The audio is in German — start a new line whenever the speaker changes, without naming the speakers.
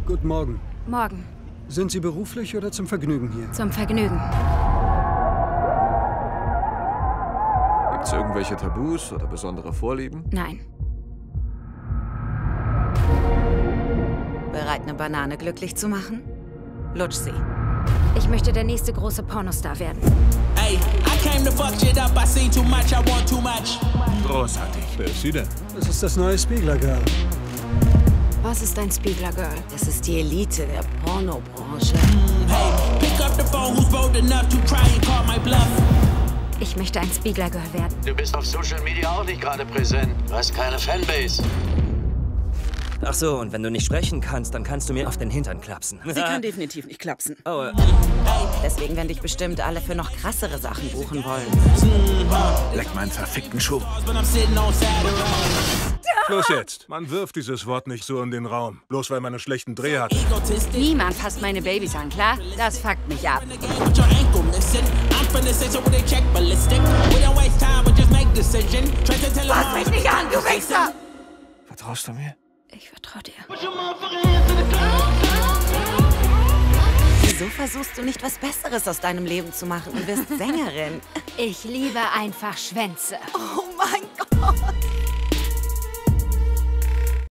Guten Morgen.
Morgen.
Sind Sie beruflich oder zum Vergnügen hier?
Zum Vergnügen.
Gibt's irgendwelche Tabus oder besondere Vorlieben?
Nein.
Bereit, eine Banane glücklich zu machen? Lutsch sie.
Ich möchte der nächste große Pornostar werden.
Hey, I came to fuck shit up. I seen too much, I want too much.
Großartig. Wer ist sie denn?
Das ist das neue Spiegler-Girl.
Was ist ein Spiegler-Girl?
Das ist die Elite der Pornobranche.
Hey, pick up the phone, who's bold enough to try and call my bluff?
Ich möchte ein Spiegler-Girl werden.
Du bist auf Social Media auch nicht gerade präsent. Du hast keine Fanbase.
Ach so, und wenn du nicht sprechen kannst, dann kannst du mir auf den Hintern klapsen.
Sie kann definitiv nicht klapsen.
Oh,
Deswegen werden dich bestimmt alle für noch krassere Sachen buchen wollen.
Leck meinen verfickten Schuh.
But I'm sitting on Saturday.
Los jetzt. Man wirft dieses Wort nicht so in den Raum. Bloß weil man einen schlechten Dreh hat.
Egotistic.
Niemand fasst meine Babys an, klar? Das fuckt mich ab.
With your ankle missing. I'm finna say so they check ballistic. We don't waste time, we just make decision. Try to tell
Fass mich nicht an, du Wichser!
Vertraust du mir?
Ich vertraue dir.
Wieso versuchst du nicht was Besseres aus deinem Leben zu machen und wirst Sängerin?
Ich liebe einfach Schwänze.
Oh mein Gott!